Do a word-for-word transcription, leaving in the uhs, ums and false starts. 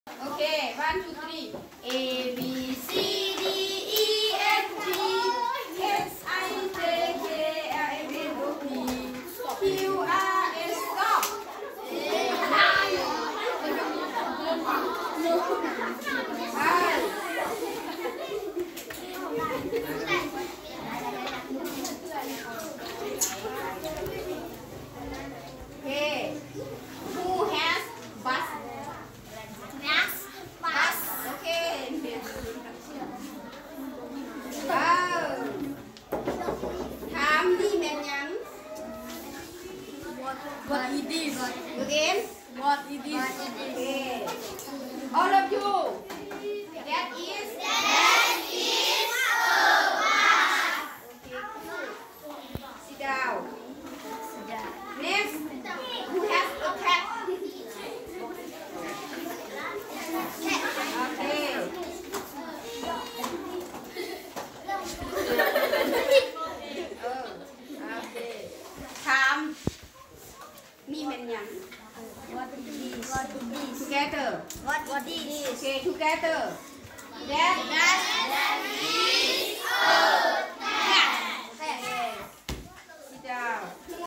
Okay, one, two, three. A, B, C, D, E, F, G, H, I, J, K, L, M, N, O, P, Q, R, S, stop. Okay. Who has bus? Bus. Bus. Okay. Oh. ถามนี่แม่นยัง What it is? Again. What it is? Okay. All of you. That is. That is a bus. Okay. Sit down. Next. Who has a cat? Okay. Oh, okay. ถามนี่เป็นยัง What it is? What it is? Together. What what it is? Okay, together. That